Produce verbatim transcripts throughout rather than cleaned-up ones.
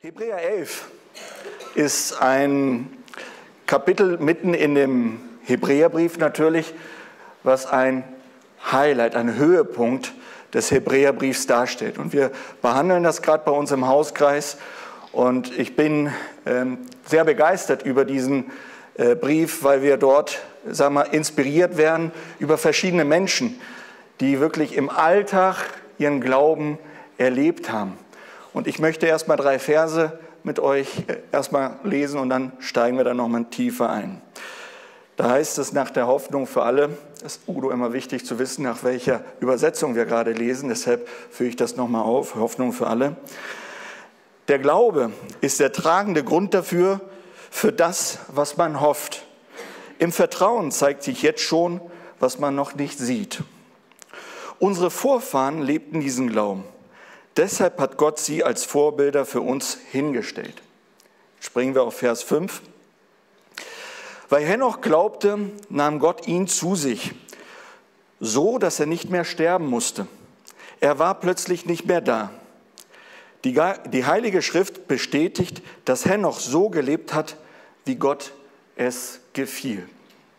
Hebräer elf ist ein Kapitel mitten in dem Hebräerbrief natürlich, was ein Highlight, ein Höhepunkt des Hebräerbriefs darstellt. Und wir behandeln das gerade bei uns im Hauskreis und ich bin ähm, sehr begeistert über diesen äh, Brief, weil wir dort, sagen wir, inspiriert werden über verschiedene Menschen, die wirklich im Alltag ihren Glauben erlebt haben. Und ich möchte erstmal drei Verse mit euch erstmal lesen und dann steigen wir da nochmal tiefer ein. Da heißt es nach der Hoffnung für alle, das ist Udo immer wichtig zu wissen, nach welcher Übersetzung wir gerade lesen, deshalb führe ich das nochmal auf, Hoffnung für alle. Der Glaube ist der tragende Grund dafür, für das, was man hofft. Im Vertrauen zeigt sich jetzt schon, was man noch nicht sieht. Unsere Vorfahren lebten diesen Glauben. Deshalb hat Gott sie als Vorbilder für uns hingestellt. Springen wir auf Vers fünf. Weil Henoch glaubte, nahm Gott ihn zu sich, so dass er nicht mehr sterben musste. Er war plötzlich nicht mehr da. Die, die Heilige Schrift bestätigt, dass Henoch so gelebt hat, wie Gott es gefiel.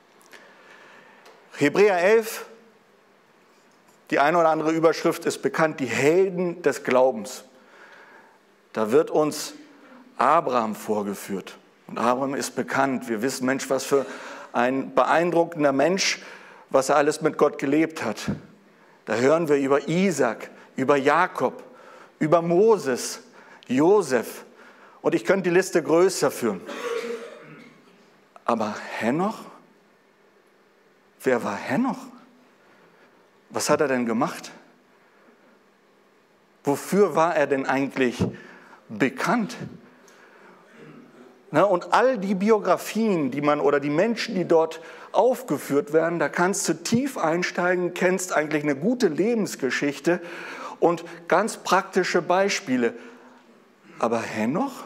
Hebräer elf, die eine oder andere Überschrift ist bekannt, die Helden des Glaubens. Da wird uns Abraham vorgeführt. Und Abraham ist bekannt. Wir wissen, Mensch, was für ein beeindruckender Mensch, was er alles mit Gott gelebt hat. Da hören wir über Isaak, über Jakob, über Moses, Josef. Und ich könnte die Liste größer führen. Aber Henoch? Wer war Henoch? Was hat er denn gemacht? Wofür war er denn eigentlich bekannt? Na, und all die Biografien, die man oder die Menschen, die dort aufgeführt werden, da kannst du tief einsteigen, kennst eigentlich eine gute Lebensgeschichte und ganz praktische Beispiele. Aber Henoch?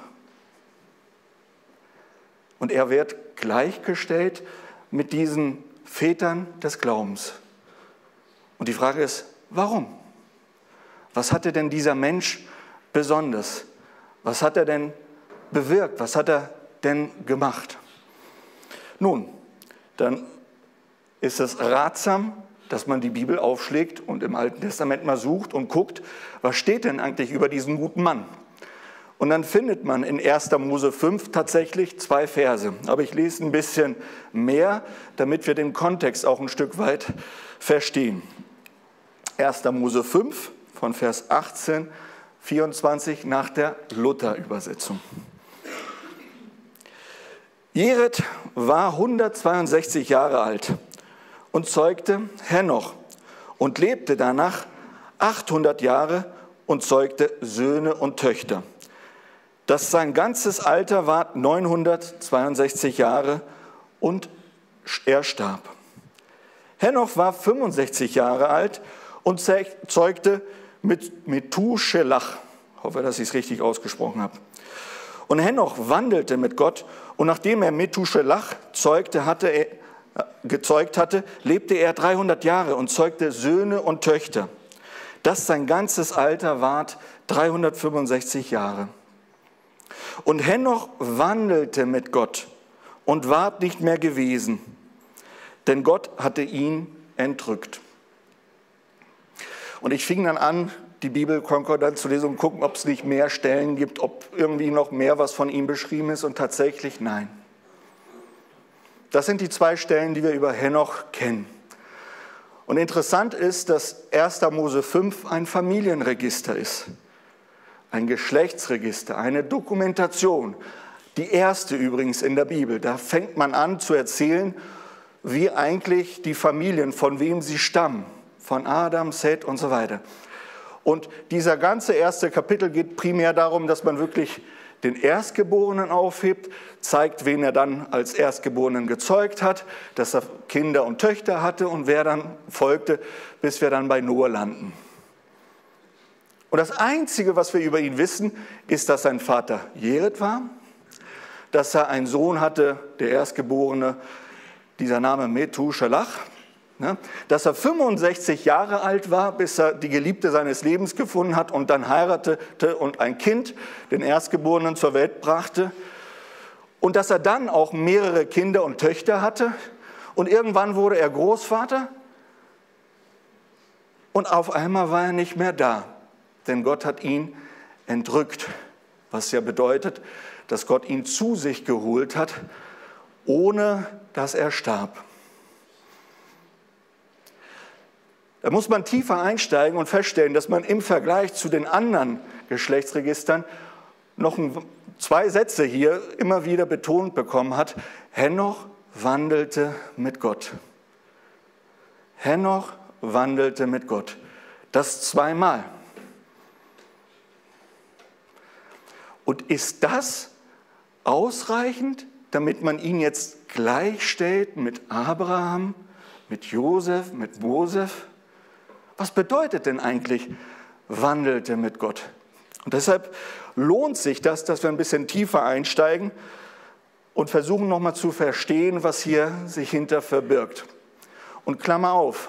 Und er wird gleichgestellt mit diesen Vätern des Glaubens. Und die Frage ist, warum? Was hatte denn dieser Mensch besonders? Was hat er denn bewirkt? Was hat er denn gemacht? Nun, dann ist es ratsam, dass man die Bibel aufschlägt und im Alten Testament mal sucht und guckt, was steht denn eigentlich über diesen guten Mann? Und dann findet man in erster Mose fünf tatsächlich zwei Verse. Aber ich lese ein bisschen mehr, damit wir den Kontext auch ein Stück weit verstehen. erster Mose fünf von Vers achtzehn, vierundzwanzig nach der Luther-Übersetzung. Jered war hundertzweiundsechzig Jahre alt und zeugte Henoch und lebte danach achthundert Jahre und zeugte Söhne und Töchter. Das sein ganzes Alter war neunhundertzweiundsechzig Jahre und er starb. Henoch war fünfundsechzig Jahre alt und zeugte mit Methuselach. Ich hoffe, dass ich es richtig ausgesprochen habe. Und Henoch wandelte mit Gott und nachdem er Methuselach zeugte, hatte er, gezeugt hatte, lebte er dreihundert Jahre und zeugte Söhne und Töchter. Das sein ganzes Alter ward dreihundertfünfundsechzig Jahre. Und Henoch wandelte mit Gott und ward nicht mehr gewesen, denn Gott hatte ihn entrückt. Und ich fing dann an, die Bibelkonkordanz zu lesen und gucken, ob es nicht mehr Stellen gibt, ob irgendwie noch mehr was von ihm beschrieben ist. Und tatsächlich nein. Das sind die zwei Stellen, die wir über Henoch kennen. Und interessant ist, dass erster Mose fünf ein Familienregister ist. Ein Geschlechtsregister, eine Dokumentation. Die erste übrigens in der Bibel. Da fängt man an zu erzählen, wie eigentlich die Familien, von wem sie stammen. Von Adam, Seth und so weiter. Und dieser ganze erste Kapitel geht primär darum, dass man wirklich den Erstgeborenen aufhebt, zeigt, wen er dann als Erstgeborenen gezeugt hat, dass er Kinder und Töchter hatte und wer dann folgte, bis wir dann bei Noah landen. Und das Einzige, was wir über ihn wissen, ist, dass sein Vater Jered war, dass er einen Sohn hatte, der Erstgeborene, dieser Name Methuselach, Dass er fünfundsechzig Jahre alt war, bis er die Geliebte seines Lebens gefunden hat und dann heiratete und ein Kind, den Erstgeborenen, zur Welt brachte. Und dass er dann auch mehrere Kinder und Töchter hatte. Und irgendwann wurde er Großvater. Und auf einmal war er nicht mehr da, denn Gott hat ihn entrückt. Was ja bedeutet, dass Gott ihn zu sich geholt hat, ohne dass er starb. Da muss man tiefer einsteigen und feststellen, dass man im Vergleich zu den anderen Geschlechtsregistern noch zwei Sätze hier immer wieder betont bekommen hat. Henoch wandelte mit Gott. Henoch wandelte mit Gott. Das zweimal. Und ist das ausreichend, damit man ihn jetzt gleichstellt mit Abraham, mit Josef, mit Moses? Was bedeutet denn eigentlich wandelte mit Gott? Und deshalb lohnt sich das, dass wir ein bisschen tiefer einsteigen und versuchen nochmal zu verstehen, was hier sich hinter verbirgt. Und Klammer auf,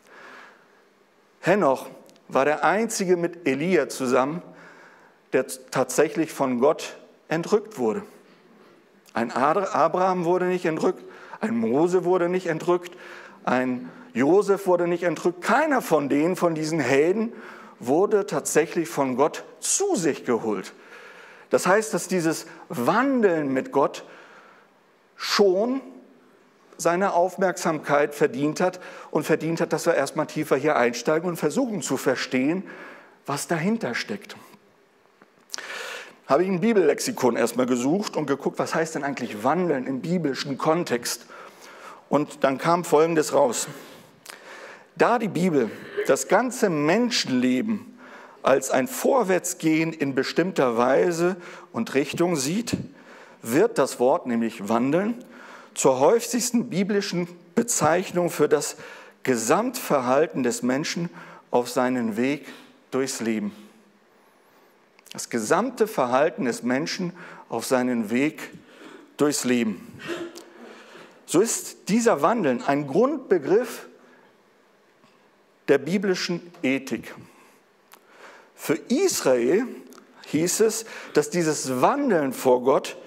Henoch war der einzige mit Elia zusammen, der tatsächlich von Gott entrückt wurde. Ein Abraham wurde nicht entrückt, ein Mose wurde nicht entrückt, ein Josef wurde nicht entrückt. Keiner von denen, von diesen Helden, wurde tatsächlich von Gott zu sich geholt. Das heißt, dass dieses Wandeln mit Gott schon seine Aufmerksamkeit verdient hat und verdient hat, dass wir erstmal tiefer hier einsteigen und versuchen zu verstehen, was dahinter steckt. Habe ich ein Bibellexikon erstmal gesucht und geguckt, was heißt denn eigentlich wandeln im biblischen Kontext? Und dann kam Folgendes raus. Da die Bibel das ganze Menschenleben als ein Vorwärtsgehen in bestimmter Weise und Richtung sieht, wird das Wort, nämlich wandeln, zur häufigsten biblischen Bezeichnung für das Gesamtverhalten des Menschen auf seinen Weg durchs Leben. Das gesamte Verhalten des Menschen auf seinen Weg durchs Leben. So ist dieser Wandeln ein Grundbegriff der biblischen Ethik. Für Israel hieß es, dass dieses Wandeln vor Gott,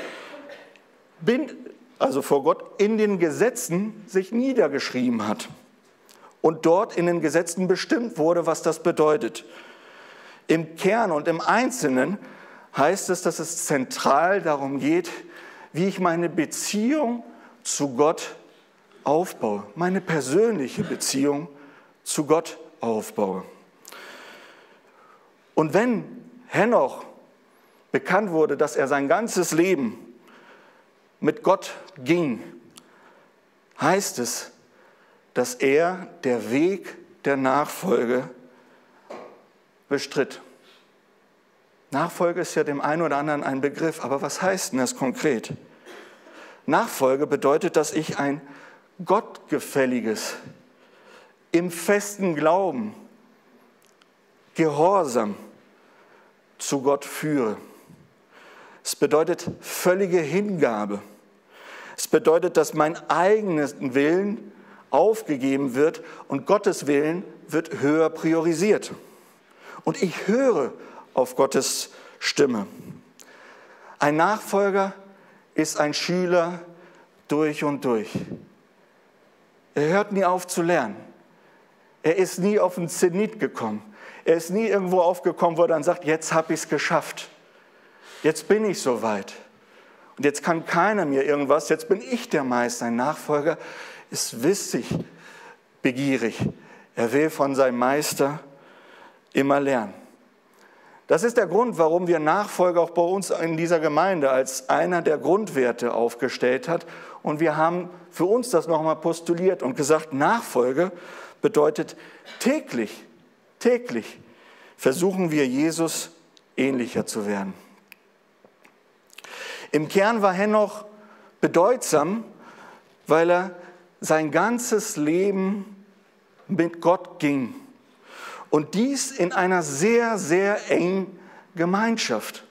also vor Gott in den Gesetzen sich niedergeschrieben hat und dort in den Gesetzen bestimmt wurde, was das bedeutet. Im Kern und im Einzelnen heißt es, dass es zentral darum geht, wie ich meine Beziehung zu Gott aufbaue, meine persönliche Beziehung zu Gott aufbaue. Und wenn Henoch bekannt wurde, dass er sein ganzes Leben mit Gott ging, heißt es, dass er der Weg der Nachfolge bestritt. Nachfolge ist ja dem einen oder anderen ein Begriff, aber was heißt denn das konkret? Nachfolge bedeutet, dass ich ein gottgefälliges, im festen Glauben, Gehorsam zu Gott führe. Es bedeutet völlige Hingabe. Es bedeutet, dass mein eigenes Willen aufgegeben wird und Gottes Willen wird höher priorisiert. Und ich höre auf Gottes Stimme. Ein Nachfolger ist ein Schüler durch und durch. Er hört nie auf zu lernen. Er ist nie auf den Zenit gekommen. Er ist nie irgendwo aufgekommen, wo er dann sagt, jetzt habe ich es geschafft. Jetzt bin ich soweit. Und jetzt kann keiner mir irgendwas, jetzt bin ich der Meister. Ein Nachfolger ist wissig, begierig. Er will von seinem Meister immer lernen. Das ist der Grund, warum wir Nachfolge auch bei uns in dieser Gemeinde als einer der Grundwerte aufgestellt hat. Und wir haben für uns das nochmal postuliert und gesagt, Nachfolge bedeutet täglich, täglich versuchen wir Jesus ähnlicher zu werden. Im Kern war Henoch bedeutsam, weil er sein ganzes Leben mit Gott ging. Und dies in einer sehr, sehr engen Gemeinschaft.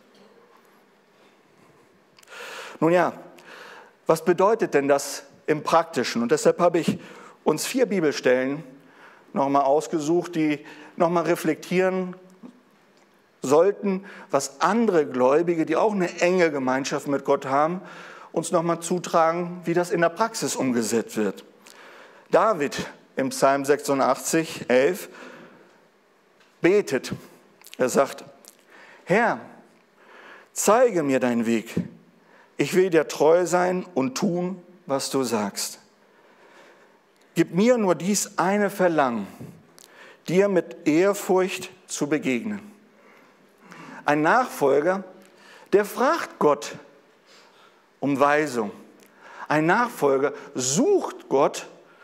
Nun ja, was bedeutet denn das im Praktischen? Und deshalb habe ich uns vier Bibelstellen nochmal ausgesucht, die nochmal reflektieren sollten, was andere Gläubige, die auch eine enge Gemeinschaft mit Gott haben, uns nochmal zutragen, wie das in der Praxis umgesetzt wird. David im Psalm sechsundachtzig, elf betet. Er sagt, Herr, zeige mir deinen Weg. Ich will dir treu sein und tun, was du sagst. Gib mir nur dies eine Verlangen, dir mit Ehrfurcht zu begegnen. Ein Nachfolger, der fragt Gott um Weisung. Ein Nachfolger sucht Gott,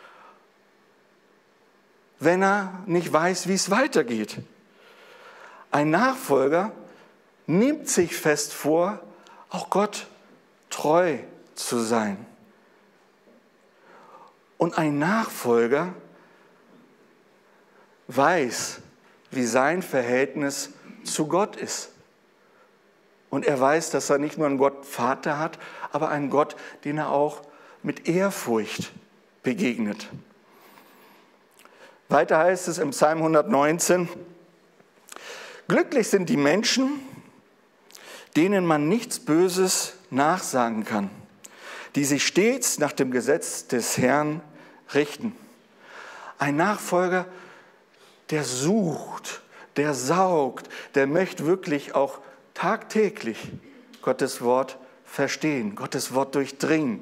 wenn er nicht weiß, wie es weitergeht. Ein Nachfolger nimmt sich fest vor, auch Gott treu zu sein. Und ein Nachfolger weiß, wie sein Verhältnis zu Gott ist. Und er weiß, dass er nicht nur einen Gott Vater hat, aber einen Gott, den er auch mit Ehrfurcht begegnet. Weiter heißt es im Psalm hundertneunzehn, glücklich sind die Menschen, denen man nichts Böses nachsagen kann, die sich stets nach dem Gesetz des Herrn richten. Ein Nachfolger, der sucht, der saugt, der möchte wirklich auch tagtäglich Gottes Wort verstehen, Gottes Wort durchdringen,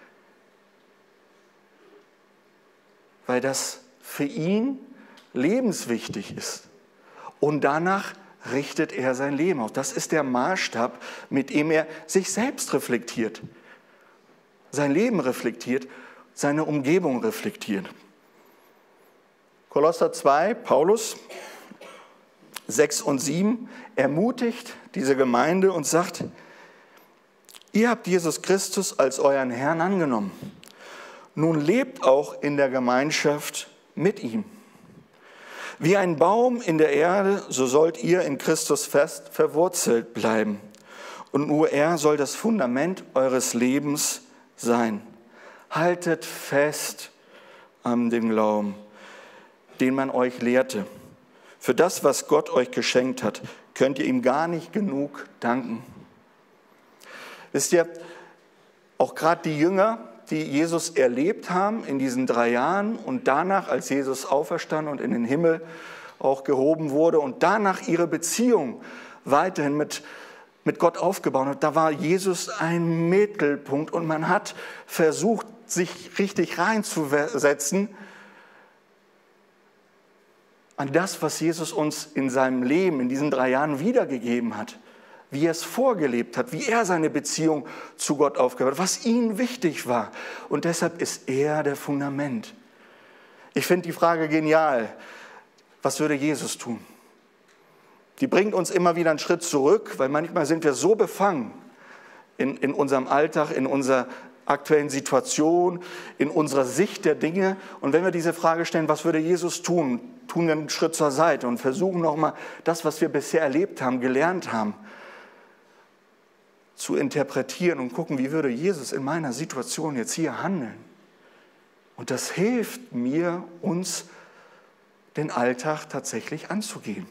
weil das für ihn lebenswichtig ist. Und danach richtet er sein Leben auf. Das ist der Maßstab, mit dem er sich selbst reflektiert, sein Leben reflektiert, seine Umgebung reflektiert. Kolosser zwei, Paulus sechs und sieben ermutigt diese Gemeinde und sagt, ihr habt Jesus Christus als euren Herrn angenommen. Nun lebt auch in der Gemeinschaft mit ihm. Wie ein Baum in der Erde, so sollt ihr in Christus fest verwurzelt bleiben. Und nur er soll das Fundament eures Lebens sein. Haltet fest an dem Glauben, den man euch lehrte. Für das, was Gott euch geschenkt hat, könnt ihr ihm gar nicht genug danken. Wisst ihr, auch gerade die Jünger, die Jesus erlebt haben in diesen drei Jahren und danach, als Jesus auferstanden und in den Himmel auch gehoben wurde und danach ihre Beziehung weiterhin mit, mit Gott aufgebaut hat, da war Jesus ein Mittelpunkt und man hat versucht, sich richtig reinzusetzen an das, was Jesus uns in seinem Leben in diesen drei Jahren wiedergegeben hat, wie er es vorgelebt hat, wie er seine Beziehung zu Gott aufgebaut hat, was ihm wichtig war. Und deshalb ist er der Fundament. Ich finde die Frage genial. Was würde Jesus tun? Die bringt uns immer wieder einen Schritt zurück, weil manchmal sind wir so befangen in, in unserem Alltag, in unserer aktuellen Situation, in unserer Sicht der Dinge. Und wenn wir diese Frage stellen, was würde Jesus tun, tun wir einen Schritt zur Seite und versuchen nochmal das, was wir bisher erlebt haben, gelernt haben, zu interpretieren und gucken, wie würde Jesus in meiner Situation jetzt hier handeln. Und das hilft mir, uns den Alltag tatsächlich anzugehen.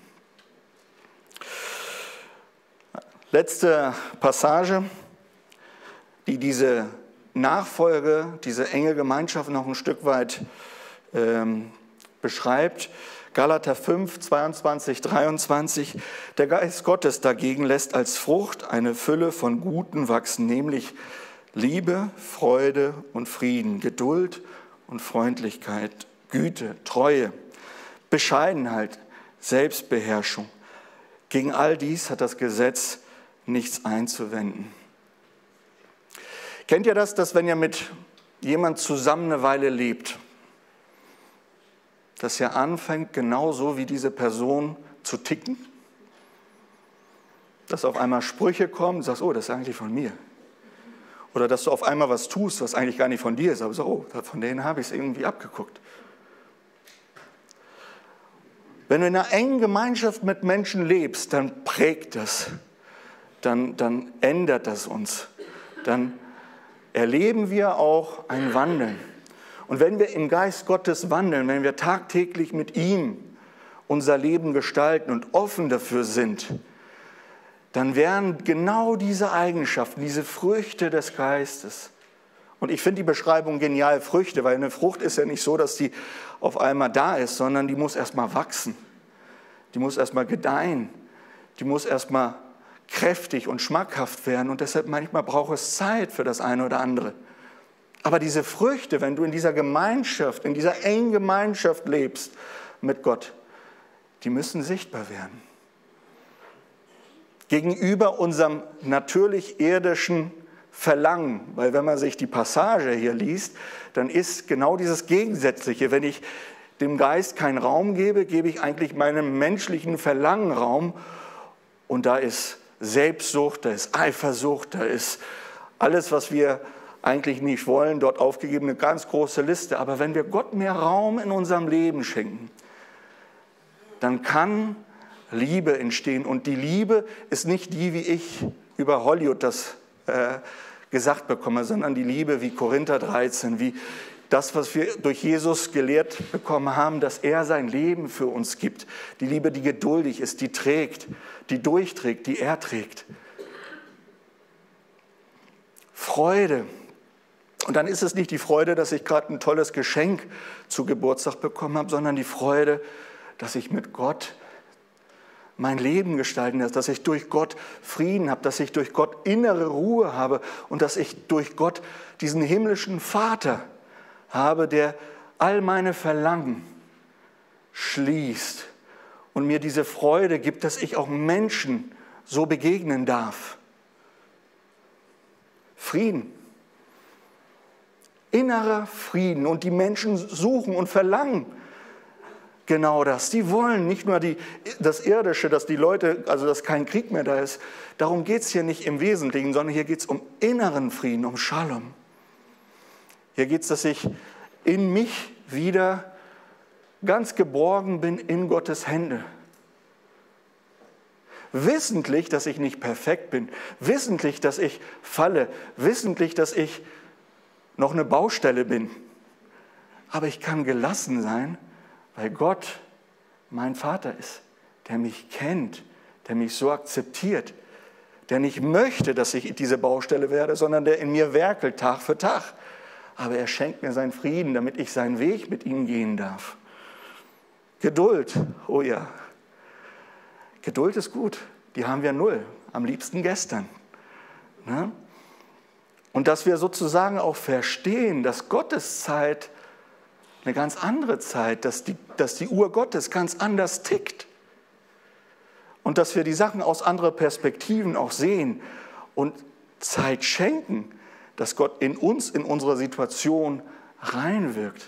Letzte Passage, die diese Nachfolge, diese enge Gemeinschaft noch ein Stück weit ähm, beschreibt. Galater fünf, zweiundzwanzig, dreiundzwanzig. Der Geist Gottes dagegen lässt als Frucht eine Fülle von Guten wachsen, nämlich Liebe, Freude und Frieden, Geduld und Freundlichkeit, Güte, Treue, Bescheidenheit, Selbstbeherrschung. Gegen all dies hat das Gesetz nichts einzuwenden. Kennt ihr das, dass wenn ihr mit jemand zusammen eine Weile lebt, dass ihr anfängt, genauso wie diese Person zu ticken? Dass auf einmal Sprüche kommen und sagst, oh, das ist eigentlich von mir. Oder dass du auf einmal was tust, was eigentlich gar nicht von dir ist, aber so, oh, von denen habe ich es irgendwie abgeguckt. Wenn du in einer engen Gemeinschaft mit Menschen lebst, dann prägt das, dann, dann ändert das uns, dann erleben wir auch ein Wandeln. Und wenn wir im Geist Gottes wandeln, wenn wir tagtäglich mit ihm unser Leben gestalten und offen dafür sind, dann werden genau diese Eigenschaften, diese Früchte des Geistes. Und ich finde die Beschreibung genial, Früchte, weil eine Frucht ist ja nicht so, dass die auf einmal da ist, sondern die muss erstmal wachsen. Die muss erstmal gedeihen. Die muss erstmal kräftig und schmackhaft werden. Und deshalb manchmal braucht es Zeit für das eine oder andere. Aber diese Früchte, wenn du in dieser Gemeinschaft, in dieser engen Gemeinschaft lebst mit Gott, die müssen sichtbar werden. Gegenüber unserem natürlich irdischen Verlangen, weil wenn man sich die Passage hier liest, dann ist genau dieses Gegensätzliche. Wenn ich dem Geist keinen Raum gebe, gebe ich eigentlich meinem menschlichen Verlangen Raum. Und da ist Selbstsucht, da ist Eifersucht, da ist alles, was wir eigentlich nicht wollen, dort aufgegeben, eine ganz große Liste. Aber wenn wir Gott mehr Raum in unserem Leben schenken, dann kann Liebe entstehen. Und die Liebe ist nicht die, wie ich über Hollywood das äh, gesagt bekomme, sondern die Liebe wie Korinther dreizehn, wie das, was wir durch Jesus gelehrt bekommen haben, dass er sein Leben für uns gibt. Die Liebe, die geduldig ist, die trägt, die durchträgt, die erträgt. Freude. Und dann ist es nicht die Freude, dass ich gerade ein tolles Geschenk zu Geburtstag bekommen habe, sondern die Freude, dass ich mit Gott mein Leben gestalten lasse, dass ich durch Gott Frieden habe, dass ich durch Gott innere Ruhe habe und dass ich durch Gott diesen himmlischen Vater habe, der all meine Verlangen schließt und mir diese Freude gibt, dass ich auch Menschen so begegnen darf. Frieden. Innerer Frieden. Und die Menschen suchen und verlangen genau das. Die wollen nicht nur die, das Irdische, dass die Leute, also dass kein Krieg mehr da ist. Darum geht es hier nicht im Wesentlichen, sondern hier geht es um inneren Frieden, um Shalom. Hier geht es, dass ich in mich wieder ganz geborgen bin in Gottes Hände. Wissentlich, dass ich nicht perfekt bin. Wissentlich, dass ich falle. Wissentlich, dass ich noch eine Baustelle bin. Aber ich kann gelassen sein, weil Gott mein Vater ist, der mich kennt, der mich so akzeptiert, der nicht möchte, dass ich diese Baustelle werde, sondern der in mir werkelt Tag für Tag. Aber er schenkt mir seinen Frieden, damit ich seinen Weg mit ihm gehen darf. Geduld, oh ja. Geduld ist gut, die haben wir null, am liebsten gestern. Ne? Und dass wir sozusagen auch verstehen, dass Gottes Zeit eine ganz andere Zeit, dass die, dass die Uhr Gottes ganz anders tickt. Und dass wir die Sachen aus anderen Perspektiven auch sehen und Zeit schenken, dass Gott in uns, in unserer Situation reinwirkt.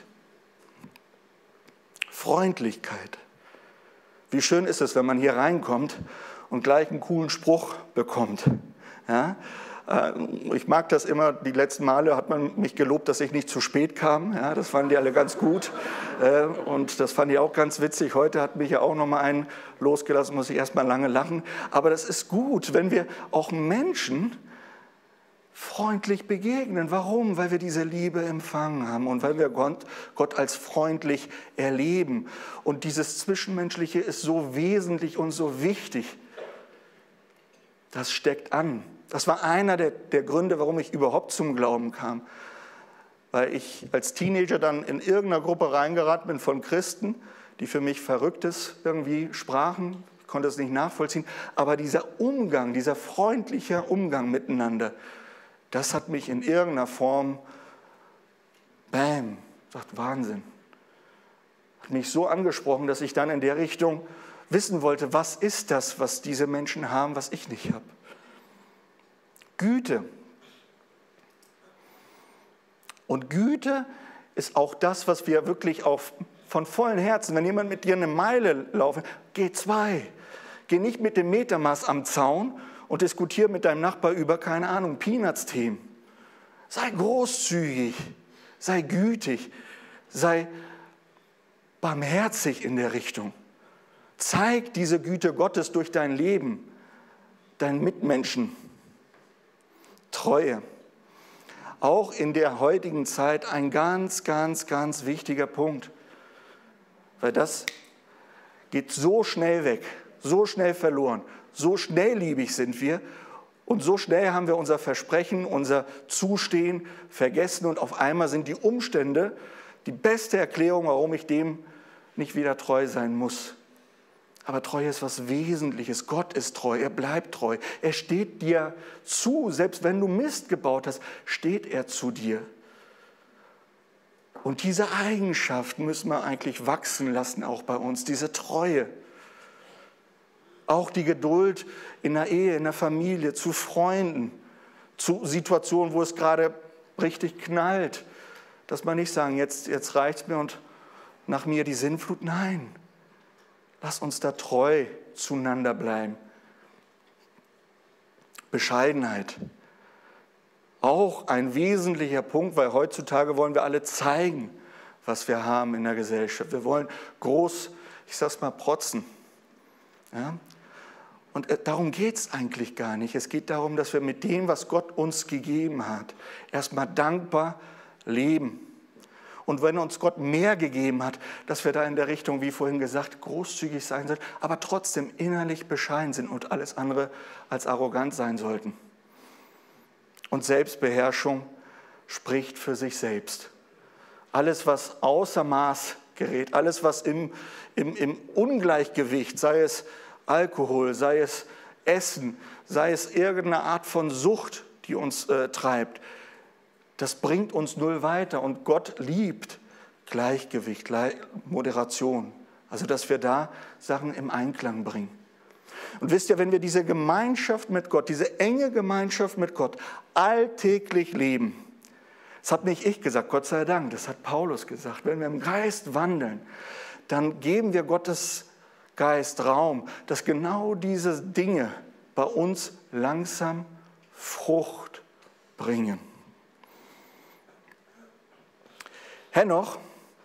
Freundlichkeit. Wie schön ist es, wenn man hier reinkommt und gleich einen coolen Spruch bekommt. Ja? Ich mag das immer, die letzten Male hat man mich gelobt, dass ich nicht zu spät kam. Ja, das fanden die alle ganz gut und das fand ich auch ganz witzig. Heute hat mich ja auch noch mal einen losgelassen, muss ich erst mal lange lachen. Aber das ist gut, wenn wir auch Menschen freundlich begegnen. Warum? Weil wir diese Liebe empfangen haben und weil wir Gott, Gott als freundlich erleben. Und dieses Zwischenmenschliche ist so wesentlich und so wichtig. Das steckt an. Das war einer der, der Gründe, warum ich überhaupt zum Glauben kam. Weil ich als Teenager dann in irgendeiner Gruppe reingeraten bin von Christen, die für mich Verrücktes irgendwie sprachen. Ich konnte es nicht nachvollziehen. Aber dieser Umgang, dieser freundliche Umgang miteinander, das hat mich in irgendeiner Form, bam, sagt Wahnsinn. Hat mich so angesprochen, dass ich dann in der Richtung wissen wollte, was ist das, was diese Menschen haben, was ich nicht habe. Güte. Und Güte ist auch das, was wir wirklich auf, von vollem Herzen, wenn jemand mit dir eine Meile laufen, geh zwei. Geh nicht mit dem Metermaß am Zaun und diskutiere mit deinem Nachbar über, keine Ahnung, Peanuts-Themen. Sei großzügig, sei gütig, sei barmherzig in der Richtung. Zeig diese Güte Gottes durch dein Leben, deinen Mitmenschen. Treue. auch in der heutigen Zeit ein ganz, ganz, ganz wichtiger Punkt. Weil das geht so schnell weg, so schnell verloren, so schnellliebig sind wir und so schnell haben wir unser Versprechen, unser Zustehen vergessen und auf einmal sind die Umstände die beste Erklärung, warum ich dem nicht wieder treu sein muss. Aber Treue ist was Wesentliches. Gott ist treu, er bleibt treu. Er steht dir zu, selbst wenn du Mist gebaut hast, steht er zu dir. Und diese Eigenschaften müssen wir eigentlich wachsen lassen, auch bei uns, diese Treue. Auch die Geduld in der Ehe, in der Familie, zu Freunden, zu Situationen, wo es gerade richtig knallt. Dass man nicht sagen, jetzt, jetzt reicht es mir und nach mir die Sinnflut. Nein. Lass uns da treu zueinander bleiben. Bescheidenheit. Auch ein wesentlicher Punkt, weil heutzutage wollen wir alle zeigen, was wir haben in der Gesellschaft. Wir wollen groß, ich sag's mal, protzen. Ja? Und darum geht es eigentlich gar nicht. Es geht darum, dass wir mit dem, was Gott uns gegeben hat, erstmal dankbar leben. Und wenn uns Gott mehr gegeben hat, dass wir da in der Richtung, wie vorhin gesagt, großzügig sein sollten, aber trotzdem innerlich bescheiden sind und alles andere als arrogant sein sollten. Und Selbstbeherrschung spricht für sich selbst. Alles, was außer Maß gerät, alles, was im, im, im Ungleichgewicht, sei es Alkohol, sei es Essen, sei es irgendeine Art von Sucht, die uns äh, treibt, das bringt uns null weiter und Gott liebt Gleichgewicht, Moderation. Also, dass wir da Sachen im Einklang bringen. Und wisst ihr, wenn wir diese Gemeinschaft mit Gott, diese enge Gemeinschaft mit Gott alltäglich leben, das hat nicht ich gesagt, Gott sei Dank, das hat Paulus gesagt, wenn wir im Geist wandeln, dann geben wir Gottes Geist Raum, dass genau diese Dinge bei uns langsam Frucht bringen. Henoch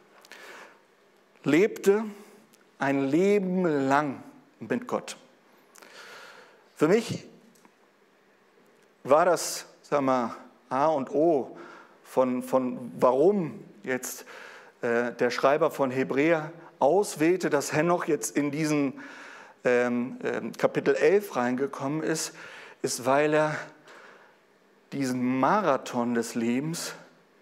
lebte ein Leben lang mit Gott. Für mich war das, sag mal, A und O von, von warum jetzt äh, der Schreiber von Hebräer auswählte, dass Henoch jetzt in diesen ähm, ähm, Kapitel elf reingekommen ist, ist, weil er diesen Marathon des Lebens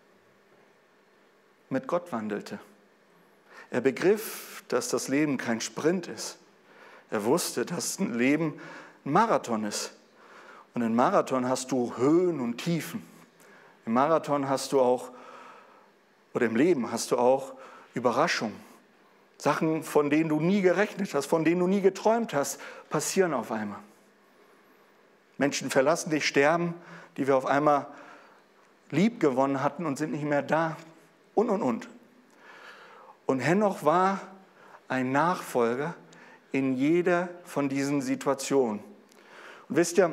mit Gott wandelte. Er begriff, dass das Leben kein Sprint ist. Er wusste, dass ein Leben ein Marathon ist. Und im Marathon hast du Höhen und Tiefen. Im Marathon hast du auch, oder im Leben hast du auch Überraschungen. Sachen, von denen du nie gerechnet hast, von denen du nie geträumt hast, passieren auf einmal. Menschen verlassen dich, sterben, die wir auf einmal lieb gewonnen hatten und sind nicht mehr da. Und, und, und. Und Henoch war ein Nachfolger in jeder von diesen Situationen. Und wisst ihr,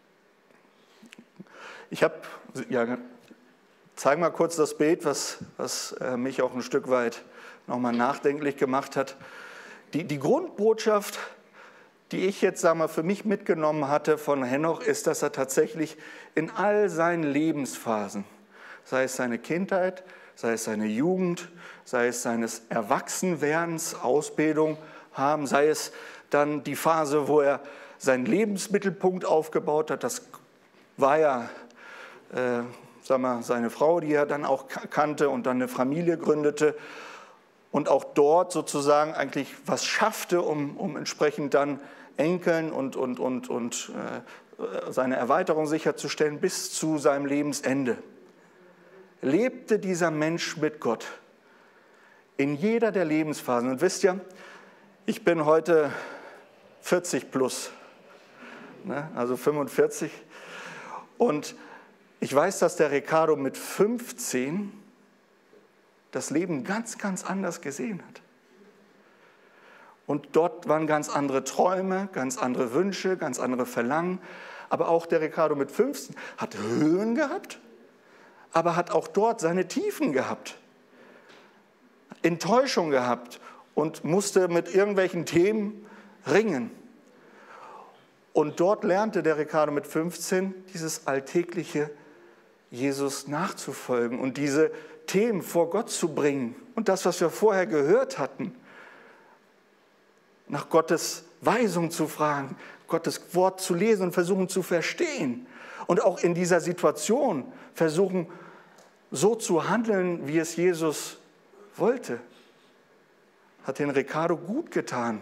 ich habe, ja, zeig mal kurz das Bild, was, was mich auch ein Stück weit nochmal nachdenklich gemacht hat. Die, die Grundbotschaft, die ich jetzt, sagen wir, für mich mitgenommen hatte von Henoch, ist, dass er tatsächlich in all seinen Lebensphasen, sei es seine Kindheit, sei es seine Jugend, sei es seines Erwachsenwerdens, Ausbildung haben, sei es dann die Phase, wo er seinen Lebensmittelpunkt aufgebaut hat. Das war ja, äh, sag mal, seine Frau, die er dann auch kannte und dann eine Familie gründete und auch dort sozusagen eigentlich was schaffte, um, um entsprechend dann Enkeln und, und, und, und äh, seine Erweiterung sicherzustellen bis zu seinem Lebensende. Lebte dieser Mensch mit Gott in jeder der Lebensphasen. Und wisst ihr, ich bin heute vierzig plus, ne, also fünfundvierzig. Und ich weiß, dass der Ricardo mit fünfzehn das Leben ganz, ganz anders gesehen hat. Und dort waren ganz andere Träume, ganz andere Wünsche, ganz andere Verlangen. Aber auch der Ricardo mit fünfzehn hat Höhen gehabt, aber hat auch dort seine Tiefen gehabt, Enttäuschung gehabt und musste mit irgendwelchen Themen ringen. Und dort lernte der Ricardo mit fünfzehn dieses alltägliche Jesus nachzufolgen und diese Themen vor Gott zu bringen und das, was wir vorher gehört hatten, nach Gottes Weisung zu fragen, Gottes Wort zu lesen und versuchen zu verstehen und auch in dieser Situation versuchen, so zu handeln, wie es Jesus wollte. Hat den Ricardo gut getan.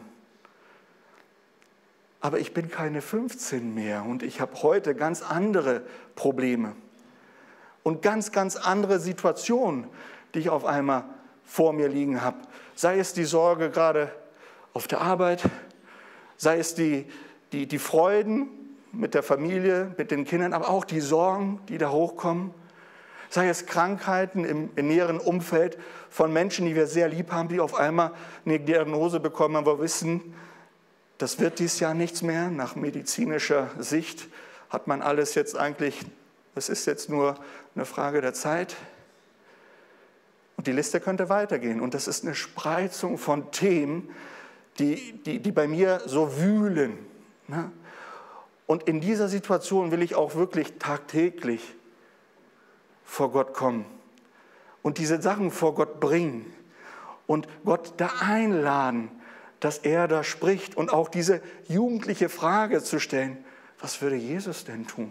Aber ich bin keine fünfzehn mehr und ich habe heute ganz andere Probleme und ganz, ganz andere Situationen, die ich auf einmal vor mir liegen habe. Sei es die Sorge gerade auf der Arbeit, sei es die, die, die Freuden mit der Familie, mit den Kindern, aber auch die Sorgen, die da hochkommen. Sei es Krankheiten im, im näheren Umfeld von Menschen, die wir sehr lieb haben, die auf einmal eine Diagnose bekommen, aber wissen, das wird dieses Jahr nichts mehr. Nach medizinischer Sicht hat man alles jetzt eigentlich, es ist jetzt nur eine Frage der Zeit. Und die Liste könnte weitergehen. Und das ist eine Spreizung von Themen, die, die, die bei mir so wühlen. Ne? Und in dieser Situation will ich auch wirklich tagtäglich vor Gott kommen und diese Sachen vor Gott bringen und Gott da einladen, dass er da spricht und auch diese jugendliche Frage zu stellen, was würde Jesus denn tun?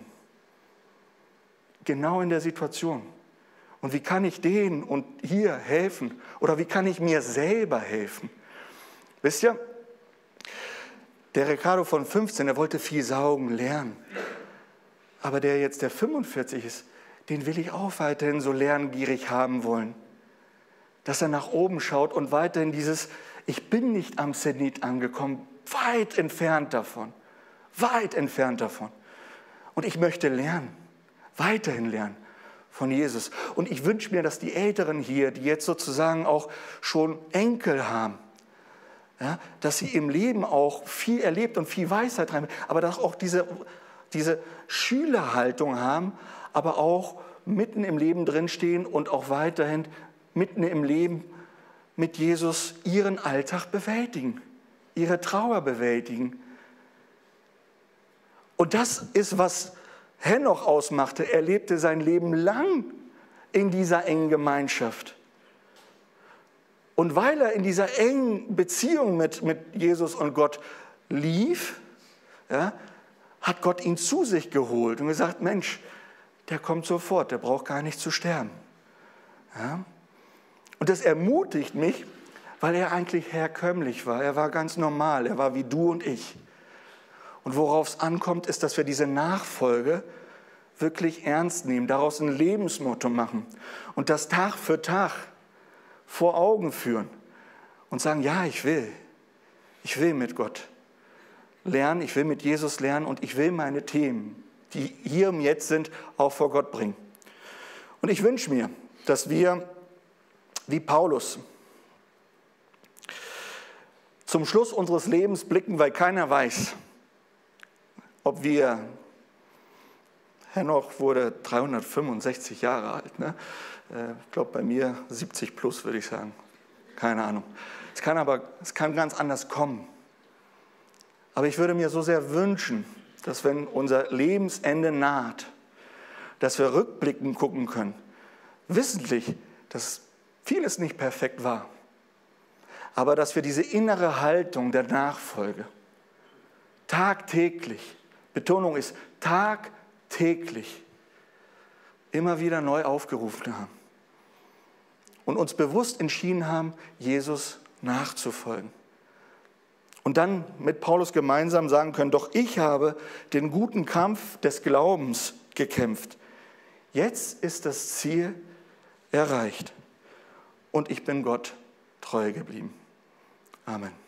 Genau in der Situation. Und wie kann ich denen und hier helfen? Oder wie kann ich mir selber helfen? Wisst ihr, der Ricardo von fünfzehn, der wollte viel saugen lernen. Aber der jetzt, der fünfundvierzig ist, den will ich auch weiterhin so lerngierig haben wollen. Dass er nach oben schaut und weiterhin dieses, ich bin nicht am Zenit angekommen, weit entfernt davon, weit entfernt davon. Und ich möchte lernen, weiterhin lernen von Jesus. Und ich wünsche mir, dass die Älteren hier, die jetzt sozusagen auch schon Enkel haben, ja, dass sie im Leben auch viel erlebt und viel Weisheit rein, aber dass auch diese, diese Schülerhaltung haben, aber auch mitten im Leben drinstehen und auch weiterhin mitten im Leben mit Jesus ihren Alltag bewältigen, ihre Trauer bewältigen. Und das ist, was Henoch ausmachte. Er lebte sein Leben lang in dieser engen Gemeinschaft. Und weil er in dieser engen Beziehung mit, mit Jesus und Gott lief, ja, hat Gott ihn zu sich geholt und gesagt, Mensch, der kommt sofort, der braucht gar nicht zu sterben. Ja? Und das ermutigt mich, weil er eigentlich herkömmlich war. Er war ganz normal, er war wie du und ich. Und worauf es ankommt, ist, dass wir diese Nachfolge wirklich ernst nehmen, daraus ein Lebensmotto machen und das Tag für Tag vor Augen führen und sagen, ja, ich will, ich will mit Gott lernen, ich will mit Jesus lernen und ich will meine Themen, die hier und jetzt sind, auch vor Gott bringen. Und ich wünsche mir, dass wir, wie Paulus, zum Schluss unseres Lebens blicken, weil keiner weiß, ob wir, Henoch wurde dreihundertfünfundsechzig Jahre alt, ne? Ich glaube bei mir siebzig plus, würde ich sagen, keine Ahnung. Es kann aber, es kann ganz anders kommen. Aber ich würde mir so sehr wünschen, dass wenn unser Lebensende naht, dass wir rückblickend gucken können, wissentlich, dass vieles nicht perfekt war, aber dass wir diese innere Haltung der Nachfolge tagtäglich, Betonung ist tagtäglich, immer wieder neu aufgerufen haben und uns bewusst entschieden haben, Jesus nachzufolgen. Und dann mit Paulus gemeinsam sagen können, doch ich habe den guten Kampf des Glaubens gekämpft. Jetzt ist das Ziel erreicht und ich bin Gott treu geblieben. Amen.